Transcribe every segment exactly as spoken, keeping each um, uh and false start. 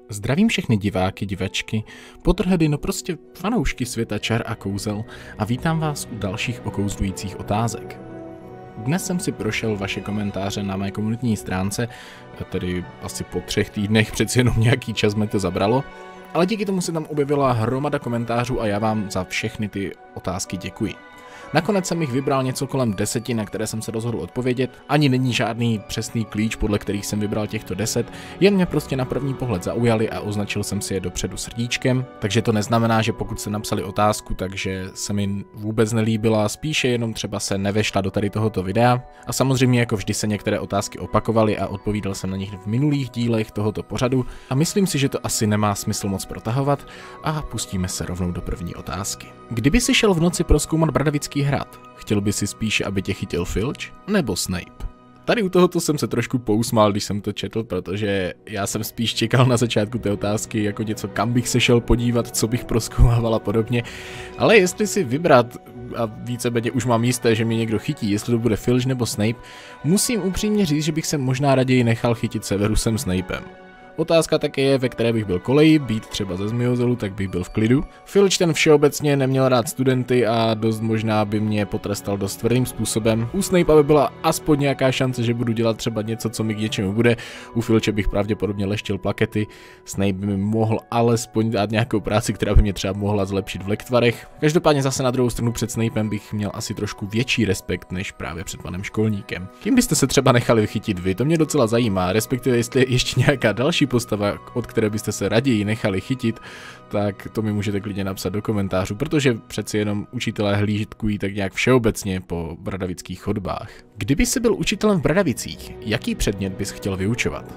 Zdravím všechny diváky, divačky, potrhedy, no prostě fanoušky světa čar a kouzel a vítám vás u dalších okouzlujících otázek. Dnes jsem si prošel vaše komentáře na mé komunitní stránce, tedy asi po třech týdnech, přeci jenom nějaký čas mě to zabralo, ale díky tomu se tam objevila hromada komentářů a já vám za všechny ty otázky děkuji. Nakonec jsem jich vybral něco kolem deseti, na které jsem se rozhodl odpovědět. Ani není žádný přesný klíč, podle kterých jsem vybral těchto deset, jen mě prostě na první pohled zaujali a označil jsem si je dopředu srdíčkem. Takže to neznamená, že pokud jste napsali otázku, takže se mi vůbec nelíbila, spíše jenom třeba se nevešla do tady tohoto videa. A samozřejmě jako vždy se některé otázky opakovaly a odpovídal jsem na nich v minulých dílech tohoto pořadu. A myslím si, že to asi nemá smysl moc protahovat a pustíme se rovnou do první otázky. Kdyby si šel v noci prozkoumat Bradavický hrad, chtěl by si spíše, aby tě chytil Filč nebo Snape? Tady u tohoto jsem se trošku pousmál, když jsem to četl, protože já jsem spíš čekal na začátku té otázky jako něco, kam bych se šel podívat, co bych prozkoumával a podobně. Ale jestli si vybrat, a víceméně už mám jisté, že mě někdo chytí, jestli to bude Filch nebo Snape, musím upřímně říct, že bych se možná raději nechal chytit Severusem Snapem. Otázka také je, ve které bych byl koleji, být třeba ze Zmiozelu, tak bych byl v klidu. Filch ten všeobecně neměl rád studenty a dost možná by mě potrestal dost tvrdým způsobem. U Snape by byla aspoň nějaká šance, že budu dělat třeba něco, co mi k něčemu bude. U Filče bych pravděpodobně leštil plakety. Snape by mi mohl alespoň dát nějakou práci, která by mě třeba mohla zlepšit v lektvarech. Každopádně zase na druhou stranu před Snapem bych měl asi trošku větší respekt než právě před panem školníkem. Kým byste se třeba nechali chytit vy? To mě docela zajímá, respektive jestli je ještě nějaká další postava, od které byste se raději nechali chytit, tak to mi můžete klidně napsat do komentářů, protože přeci jenom učitelé hlídkují tak nějak všeobecně po bradavických chodbách. Kdyby jsi byl učitelem v Bradavicích, jaký předmět bys chtěl vyučovat?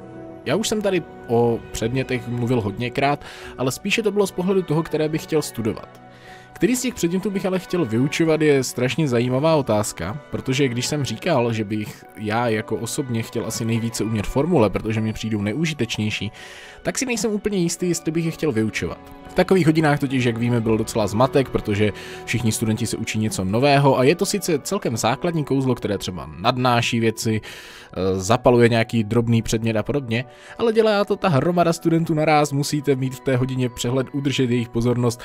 Já už jsem tady o předmětech mluvil hodněkrát, ale spíše to bylo z pohledu toho, které bych chtěl studovat. Který z těch předmětů bych ale chtěl vyučovat, je strašně zajímavá otázka, protože když jsem říkal, že bych já jako osobně chtěl asi nejvíce umět formule, protože mi přijdou neužitečnější, tak si nejsem úplně jistý, jestli bych je chtěl vyučovat. V takových hodinách totiž, jak víme, byl docela zmatek, protože všichni studenti se učí něco nového a je to sice celkem základní kouzlo, které třeba nadnáší věci, zapaluje nějaký drobný předmět a podobně, ale dělá to ta hromada studentů naráz, musíte mít v té hodině přehled, udržet jejich pozornost,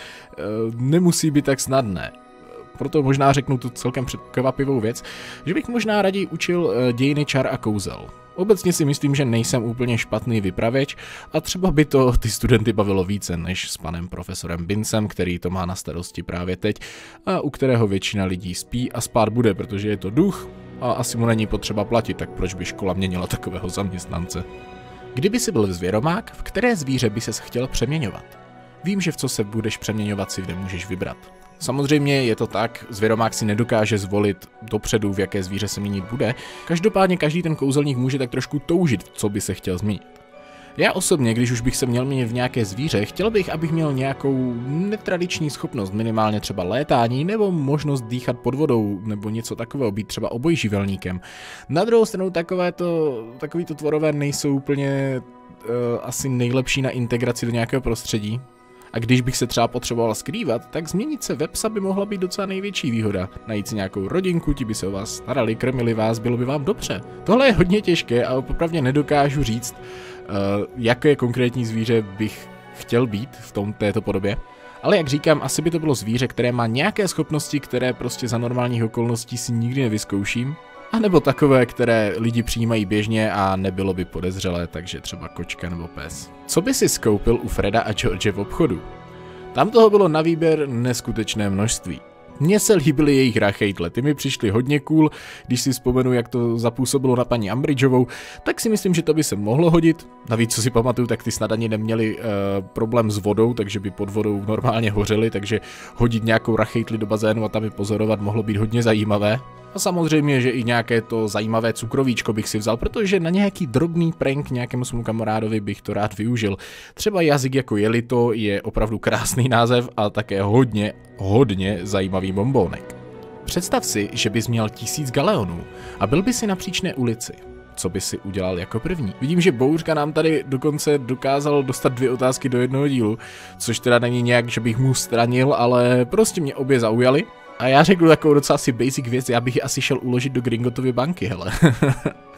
nemusí být tak snadné. Proto možná řeknu tu celkem překvapivou věc, že bych možná raději učil dějiny čar a kouzel. Obecně si myslím, že nejsem úplně špatný vypravěč a třeba by to ty studenty bavilo více než s panem profesorem Bincem, který to má na starosti právě teď a u kterého většina lidí spí a spát bude, protože je to duch a asi mu není potřeba platit, tak proč by škola měnila takového zaměstnance? Kdyby si byl zvěromák, v které zvíře by ses chtěl přeměňovat? Vím, že v co se budeš přeměňovat si nemůžeš vybrat. Samozřejmě je to tak, zvěromák si nedokáže zvolit dopředu, v jaké zvíře se měnit bude, každopádně každý ten kouzelník může tak trošku toužit, co by se chtěl změnit. Já osobně, když už bych se měl měnit v nějaké zvíře, chtěl bych, abych měl nějakou netradiční schopnost, minimálně třeba létání, nebo možnost dýchat pod vodou, nebo něco takového, být třeba obojživelníkem. Na druhou stranu takovéto, takovýto tvorové nejsou úplně uh, asi nejlepší na integraci do nějakého prostředí. A když bych se třeba potřeboval skrývat, tak změnit se ve psa by mohla být docela největší výhoda. Najít si nějakou rodinku, ti by se o vás starali, krmili vás, bylo by vám dobře. Tohle je hodně těžké a opravdu nedokážu říct, uh, jaké konkrétní zvíře bych chtěl být v tom, této podobě. Ale jak říkám, asi by to bylo zvíře, které má nějaké schopnosti, které prostě za normálních okolností si nikdy nevyzkouším. A nebo takové, které lidi přijímají běžně a nebylo by podezřelé, takže třeba kočka nebo pes. Co by si skoupil u Freda a George v obchodu? Tam toho bylo na výběr neskutečné množství. Mně se líbily jejich rachejtle, ty mi přišly hodně cool, když si vzpomenu, jak to zapůsobilo na paní Umbridgeovou, tak si myslím, že to by se mohlo hodit. Navíc, co si pamatuju, tak ty snad ani neměli uh, problém s vodou, takže by pod vodou normálně hořely, takže hodit nějakou rachejtli do bazénu a tam je pozorovat mohlo být hodně zajímavé. A samozřejmě, že i nějaké to zajímavé cukrovíčko bych si vzal, protože na nějaký drobný prank nějakému svému kamarádovi bych to rád využil. Třeba jazyk jako jelito je opravdu krásný název a také hodně, hodně zajímavý bombónek. Představ si, že bys měl tisíc galeonů a byl by si na Příčné ulici. Co by si udělal jako první? Vidím, že Bouřka nám tady dokonce dokázal dostat dvě otázky do jednoho dílu, což teda není nějak, že bych mu stranil, ale prostě mě obě zaujaly. A já řeknu takovou docela asi basic věc, já bych ji asi šel uložit do Gringotovy banky, hele.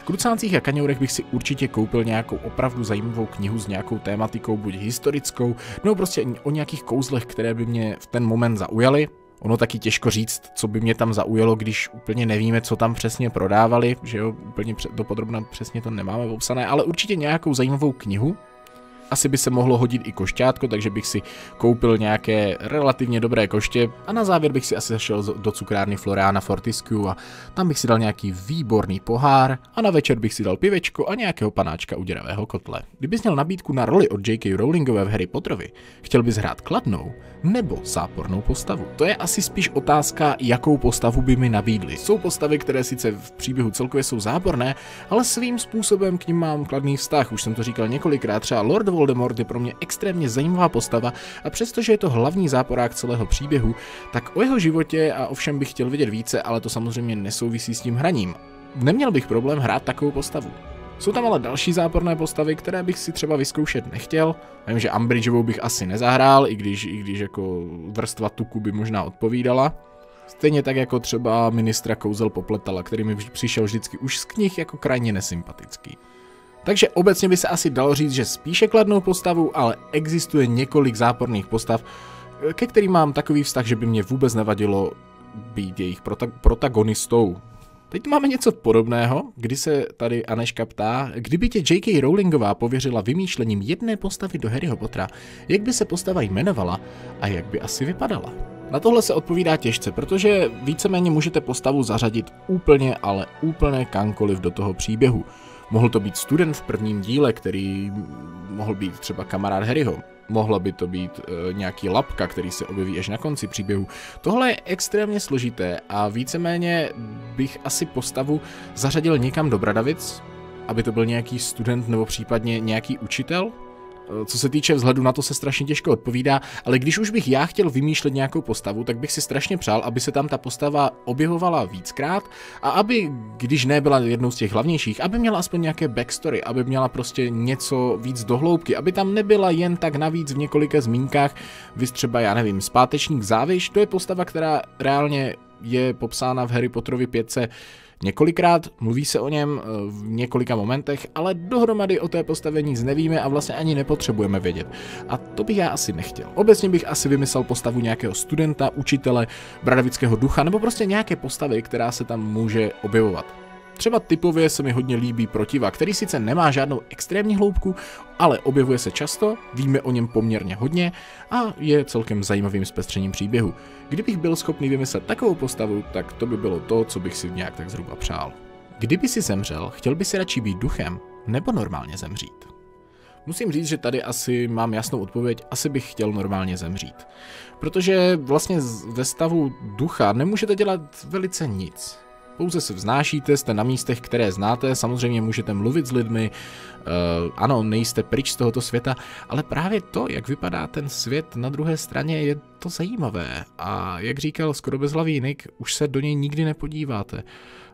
V Krucáncích a kaňourech bych si určitě koupil nějakou opravdu zajímavou knihu s nějakou tématikou, buď historickou, nebo prostě o nějakých kouzlech, které by mě v ten moment zaujaly. Ono taky těžko říct, co by mě tam zaujalo, když úplně nevíme, co tam přesně prodávali, že jo, úplně dopodrobna přesně to nemáme popsané, ale určitě nějakou zajímavou knihu. Asi by se mohlo hodit i košťátko, takže bych si koupil nějaké relativně dobré koště a na závěr bych si asi šel do cukrárny Floriana Fortescue a tam bych si dal nějaký výborný pohár a na večer bych si dal pivečko a nějakého panáčka u děravého kotle. Kdybys měl nabídku na roli od J K Rowlingové v Harry Potterovi, chtěl bys hrát kladnou nebo zápornou postavu? To je asi spíš otázka, jakou postavu by mi nabídli. Jsou postavy, které sice v příběhu celkově jsou záporné, ale svým způsobem k nim mám kladný vztah. Už jsem to říkal několikrát, třeba Lord Voldemort je pro mě extrémně zajímavá postava a přestože je to hlavní záporák celého příběhu, tak o jeho životě a o všem bych chtěl vědět více, ale to samozřejmě nesouvisí s tím hraním. Neměl bych problém hrát takovou postavu. Jsou tam ale další záporné postavy, které bych si třeba vyzkoušet nechtěl. Vím, že Umbridgeovou bych asi nezahrál, i když, i když jako vrstva tuku by možná odpovídala. Stejně tak jako třeba ministra kouzel Popletala, který mi přišel vždycky už z knih jako krajně nesympatický. Takže obecně by se asi dalo říct, že spíše kladnou postavu, ale existuje několik záporných postav, ke kterým mám takový vztah, že by mě vůbec nevadilo být jejich prota protagonistou. Teď máme něco podobného, kdy se tady Aneška ptá, kdyby tě J K Rowlingová pověřila vymýšlením jedné postavy do Harryho Pottera, jak by se postava jmenovala a jak by asi vypadala? Na tohle se odpovídá těžce, protože víceméně můžete postavu zařadit úplně, ale úplně kamkoliv do toho příběhu. Mohl to být student v prvním díle, který mohl být třeba kamarád Harryho. Mohla by to být e, nějaký lapka, který se objeví až na konci příběhu. Tohle je extrémně složité a víceméně bych asi postavu zařadil někam do Bradavic, aby to byl nějaký student nebo případně nějaký učitel. Co se týče vzhledu na to se strašně těžko odpovídá, ale když už bych já chtěl vymýšlet nějakou postavu, tak bych si strašně přál, aby se tam ta postava objevovala víckrát a aby, když nebyla jednou z těch hlavnějších, aby měla aspoň nějaké backstory, aby měla prostě něco víc dohloubky, aby tam nebyla jen tak navíc v několika zmínkách, vys třeba, já nevím, Zpátečník Záviš, to je postava, která reálně je popsána v Harry Potterovi pětce několikrát, mluví se o něm v několika momentech, ale dohromady o té postavě nic nevíme a vlastně ani nepotřebujeme vědět. A to bych já asi nechtěl. Obecně bych asi vymyslel postavu nějakého studenta, učitele, bradavického ducha nebo prostě nějaké postavy, která se tam může objevovat. Třeba typově se mi hodně líbí Protiva, který sice nemá žádnou extrémní hloubku, ale objevuje se často, víme o něm poměrně hodně a je celkem zajímavým zpestřením příběhu. Kdybych byl schopný vymyslet takovou postavu, tak to by bylo to, co bych si nějak tak zhruba přál. Kdyby si zemřel, chtěl by si radši být duchem nebo normálně zemřít? Musím říct, že tady asi mám jasnou odpověď, asi bych chtěl normálně zemřít. Protože vlastně ve stavu ducha nemůžete dělat velice nic. Pouze se vznášíte, jste na místech, které znáte, samozřejmě můžete mluvit s lidmi, uh, ano, nejste pryč z tohoto světa, ale právě to, jak vypadá ten svět na druhé straně, je to zajímavé. A jak říkal skoro bezhlavý Nick, už se do něj nikdy nepodíváte.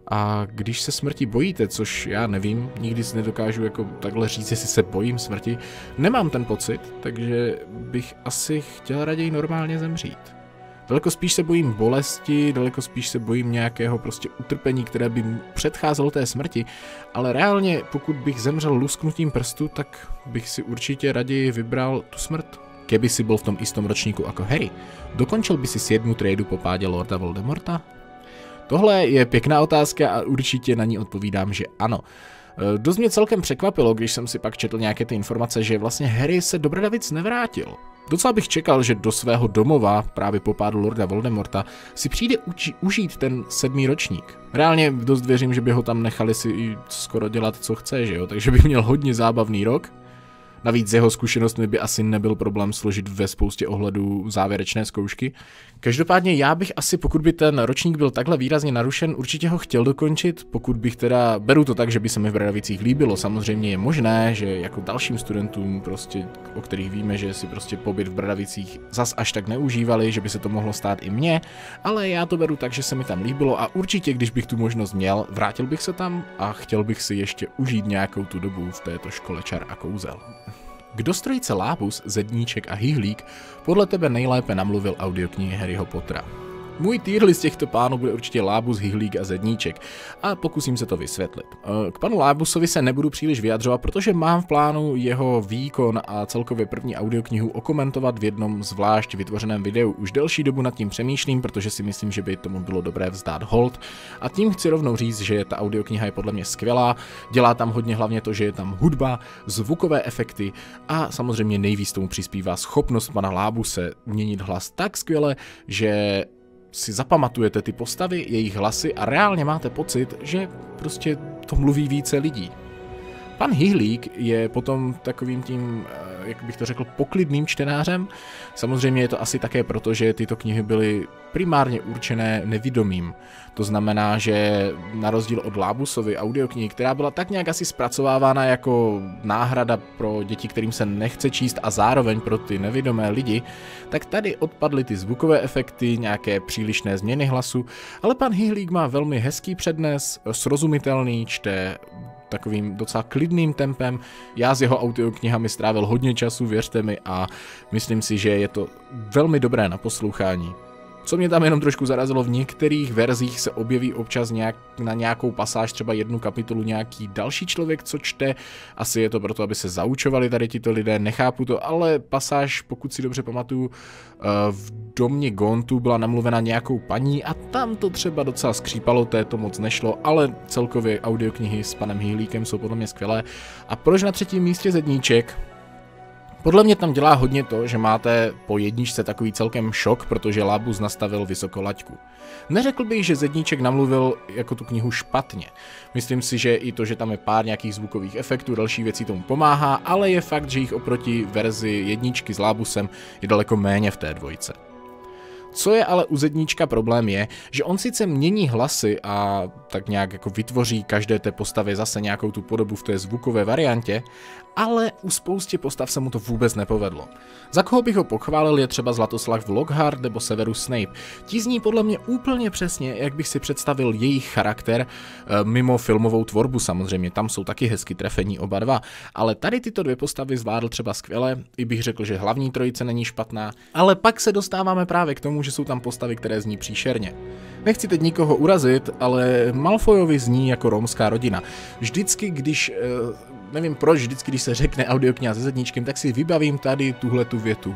A když se smrti bojíte, což já nevím, nikdy si nedokážu jako takhle říct, jestli se bojím smrti, nemám ten pocit, takže bych asi chtěl raději normálně zemřít. Daleko spíš se bojím bolesti, daleko spíš se bojím nějakého prostě utrpení, které by předcházelo té smrti, ale reálně, pokud bych zemřel lusknutím prstu, tak bych si určitě raději vybral tu smrt. Keby si byl v tom istom ročníku jako Harry, dokončil by si jednu trédu po pádě Lorda Voldemorta? Tohle je pěkná otázka a určitě na ní odpovídám, že ano. Dost mě celkem překvapilo, když jsem si pak četl nějaké ty informace, že vlastně Harry se do Bradavic nevrátil. Docela bych čekal, že do svého domova, právě po pádu Lorda Voldemorta, si přijde uči- užít ten sedmý ročník. Reálně dost věřím, že by ho tam nechali si skoro dělat, co chce, že jo? Takže by měl hodně zábavný rok. Navíc s jeho zkušenostmi by asi nebyl problém složit ve spoustě ohledů závěrečné zkoušky. Každopádně já bych asi, pokud by ten ročník byl takhle výrazně narušen, určitě ho chtěl dokončit, pokud bych teda, beru to tak, že by se mi v Bradavicích líbilo, samozřejmě je možné, že jako dalším studentům prostě, o kterých víme, že si prostě pobyt v Bradavicích zas až tak neužívali, že by se to mohlo stát i mně, ale já to beru tak, že se mi tam líbilo a určitě, když bych tu možnost měl, vrátil bych se tam a chtěl bych si ještě užít nějakou tu dobu v této škole čar a kouzel. Kdo z trojice Lábus, Zedníček a Hyhlík podle tebe nejlépe namluvil audioknihy Harryho Pottera? Můj tier list těchto pánů bude určitě Lábus, Hyhlík a Zedníček a pokusím se to vysvětlit. K panu Lábusovi se nebudu příliš vyjadřovat, protože mám v plánu jeho výkon a celkově první audioknihu okomentovat v jednom zvlášť vytvořeném videu. Už delší dobu nad tím přemýšlím, protože si myslím, že by tomu bylo dobré vzdát hold. A tím chci rovnou říct, že ta audiokniha je podle mě skvělá, dělá tam hodně hlavně to, že je tam hudba, zvukové efekty a samozřejmě nejvíc tomu přispívá schopnost pana Lábuse měnit hlas tak skvěle, že si zapamatujete ty postavy, jejich hlasy a reálně máte pocit, že prostě to mluví více lidí. Pan Hyhlík je potom takovým tím, jak bych to řekl, poklidným čtenářem. Samozřejmě je to asi také proto, že tyto knihy byly primárně určené nevidomým. To znamená, že na rozdíl od Lábusovy audioknihy, která byla tak nějak asi zpracovávána jako náhrada pro děti, kterým se nechce číst a zároveň pro ty nevidomé lidi, tak tady odpadly ty zvukové efekty, nějaké přílišné změny hlasu, ale pan Hyhlík má velmi hezký přednes, srozumitelný, čte takovým docela klidným tempem. Já s jeho audioknihami strávil hodně času, věřte mi, a myslím si, že je to velmi dobré na poslouchání. Co mě tam jenom trošku zarazilo, v některých verzích se objeví občas nějak, na nějakou pasáž, třeba jednu kapitolu, nějaký další člověk, co čte. Asi je to proto, aby se zaučovali tady tito lidé, nechápu to, ale pasáž, pokud si dobře pamatuju, v domě Gontu byla namluvena nějakou paní a tam to třeba docela skřípalo, té to moc nešlo, ale celkově audioknihy s panem Hyhlíkem jsou podle mě skvělé. A proč na třetím místě Zedníček? Podle mě tam dělá hodně to, že máte po jedničce takový celkem šok, protože Lábus nastavil vysokou laťku. Neřekl bych, že Zedníček namluvil jako tu knihu špatně. Myslím si, že i to, že tam je pár nějakých zvukových efektů, další věcí tomu pomáhá, ale je fakt, že jich oproti verzi jedničky s Lábusem je daleko méně v té dvojce. Co je ale u Zedníčka problém je, že on sice mění hlasy a tak nějak jako vytvoří každé té postavě zase nějakou tu podobu v té zvukové variantě, ale u spoustě postav se mu to vůbec nepovedlo. Za koho bych ho pochválil je třeba Zlatoslav Lockhart nebo Severus Snape. Ti zní podle mě úplně přesně, jak bych si představil jejich charakter, mimo filmovou tvorbu samozřejmě, tam jsou taky hezky trefení oba dva, ale tady tyto dvě postavy zvládl třeba skvěle, i bych řekl, že hlavní trojice není špatná, ale pak se dostáváme právě k tomu, že jsou tam postavy, které zní příšerně. Nechci teď nikoho urazit, ale Malfoyovi zní jako romská rodina. Vždycky, když, nevím proč, vždycky, když se řekne audiokniha se Zedníčkem, tak si vybavím tady tuhle tu větu.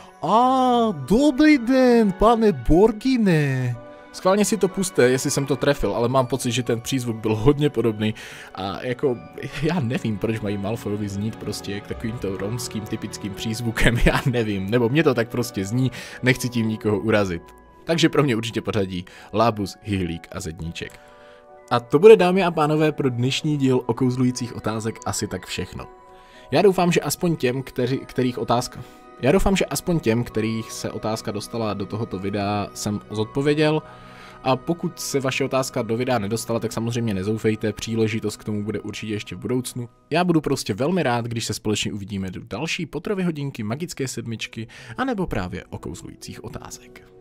A dobrý den, pane Borgine. Schválně si to puste, jestli jsem to trefil, ale mám pocit, že ten přízvuk byl hodně podobný a jako, já nevím, proč mají Malfoyovi znít prostě jak takovýmto romským typickým přízvukem, já nevím, nebo mě to tak prostě zní, nechci tím nikoho urazit. Takže pro mě určitě pořadí Lábus, Hyhlík a Zedníček. A to bude, dámy a pánové, pro dnešní díl okouzlujících otázek asi tak všechno. Já doufám, že aspoň těm, kteří, kterých otázka... Já doufám, že aspoň těm, kterých se otázka dostala do tohoto videa, jsem zodpověděl. A pokud se vaše otázka do videa nedostala, tak samozřejmě nezoufejte, příležitost k tomu bude určitě ještě v budoucnu. Já budu prostě velmi rád, když se společně uvidíme do další Potterovy hodinky, magické sedmičky, anebo právě okouzlujících otázek.